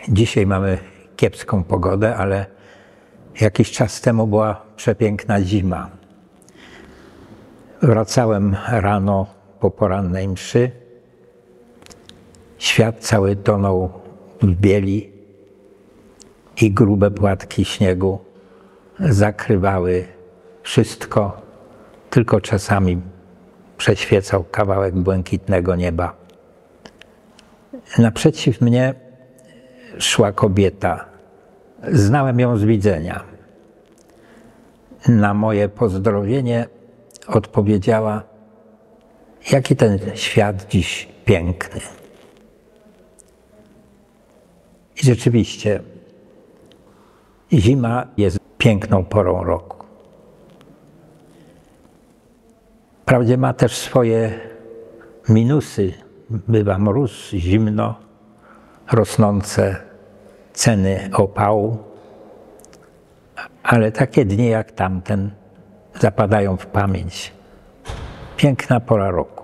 Dzisiaj mamy kiepską pogodę, ale jakiś czas temu była przepiękna zima. Wracałem rano po porannej mszy. Świat cały tonął w bieli i grube płatki śniegu zakrywały wszystko, tylko czasami przeświecał kawałek błękitnego nieba. Naprzeciw mnie szła kobieta. Znałem ją z widzenia. Na moje pozdrowienie odpowiedziała: jaki ten świat dziś piękny. I rzeczywiście zima jest piękną porą roku. Wprawdzie ma też swoje minusy. Bywa mróz, zimno, rosnące ceny opału, ale takie dni jak tamten zapadają w pamięć. Piękna pora roku.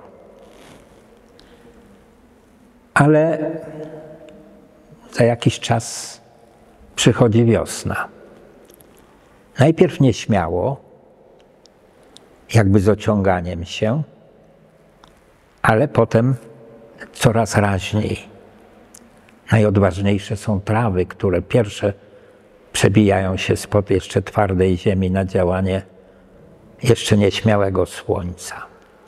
Ale za jakiś czas przychodzi wiosna. Najpierw nieśmiało, jakby z ociąganiem się, ale potem coraz raźniej. Najodważniejsze są trawy, które pierwsze przebijają się spod jeszcze twardej ziemi na działanie jeszcze nieśmiałego słońca.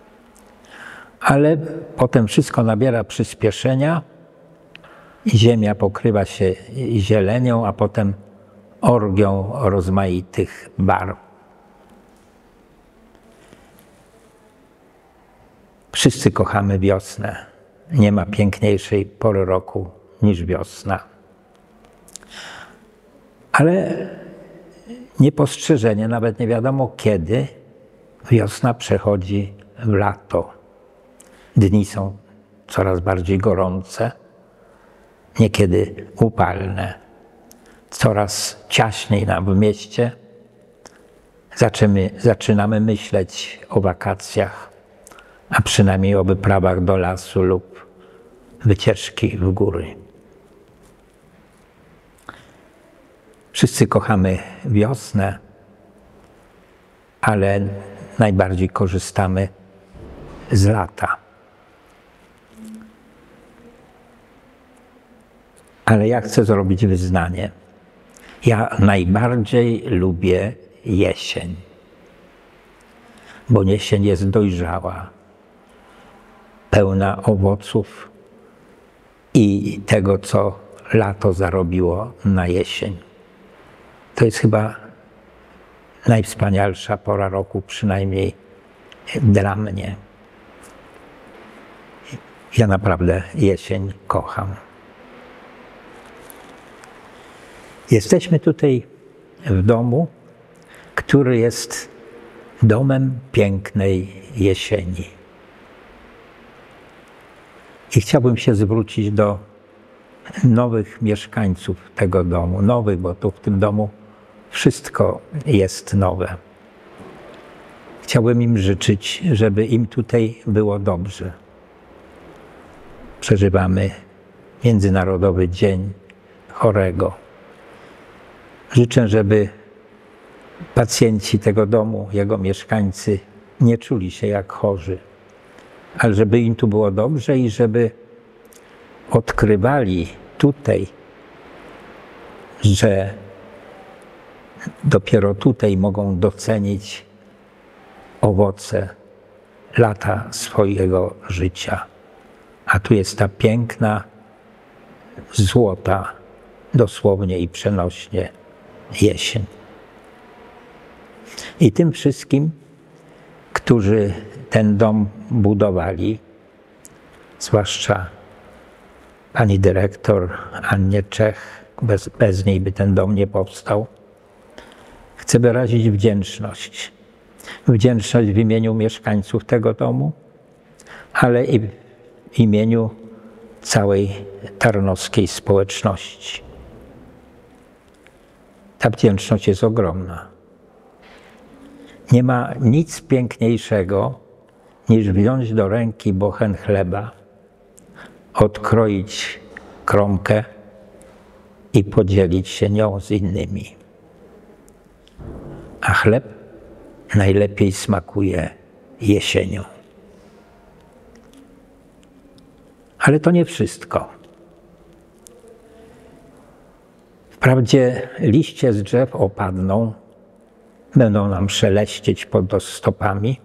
Ale potem wszystko nabiera przyspieszenia i ziemia pokrywa się zielenią, a potem orgią rozmaitych barw. Wszyscy kochamy wiosnę. Nie ma piękniejszej pory roku niż wiosna. Ale niepostrzeżenie, nawet nie wiadomo kiedy, wiosna przechodzi w lato. Dni są coraz bardziej gorące, niekiedy upalne. Coraz ciaśniej nam w mieście. Zaczynamy myśleć o wakacjach, a przynajmniej o wyprawach do lasu lub wycieczki w góry. Wszyscy kochamy wiosnę, ale najbardziej korzystamy z lata. Ale ja chcę zrobić wyznanie. Ja najbardziej lubię jesień, bo jesień jest dojrzała, pełna owoców i tego, co lato zarobiło na jesień. To jest chyba najwspanialsza pora roku, przynajmniej dla mnie. Ja naprawdę jesień kocham. Jesteśmy tutaj w domu, który jest domem pięknej jesieni. I chciałbym się zwrócić do nowych mieszkańców tego domu. Nowych, bo tu w tym domu wszystko jest nowe. Chciałbym im życzyć, żeby im tutaj było dobrze. Przeżywamy Międzynarodowy Dzień Chorego. Życzę, żeby pacjenci tego domu, jego mieszkańcy nie czuli się jak chorzy, ale żeby im tu było dobrze i żeby odkrywali tutaj, że dopiero tutaj mogą docenić owoce lata swojego życia. A tu jest ta piękna, złota, dosłownie i przenośnie, jesień. I tym wszystkim, którzy ten dom budowali, zwłaszcza pani dyrektor Annie Czech, bez niej by ten dom nie powstał, chcę wyrazić wdzięczność. Wdzięczność w imieniu mieszkańców tego domu, ale i w imieniu całej tarnowskiej społeczności. Ta wdzięczność jest ogromna. Nie ma nic piękniejszego niż wziąć do ręki bochen chleba, odkroić kromkę i podzielić się nią z innymi. A chleb najlepiej smakuje jesienią. Ale to nie wszystko. Wprawdzie liście z drzew opadną, będą nam szeleścieć pod stopami,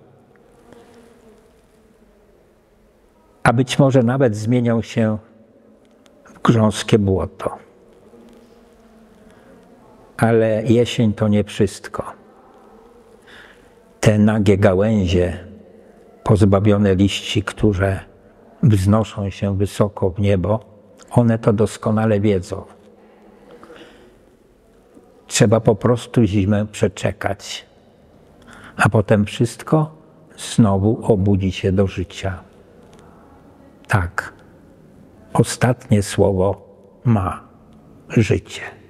a być może nawet zmienią się w grząskie błoto. Ale jesień to nie wszystko. Te nagie gałęzie, pozbawione liści, które wznoszą się wysoko w niebo, one to doskonale wiedzą. Trzeba po prostu zimę przeczekać, a potem wszystko znowu obudzi się do życia. Tak, ostatnie słowo ma życie.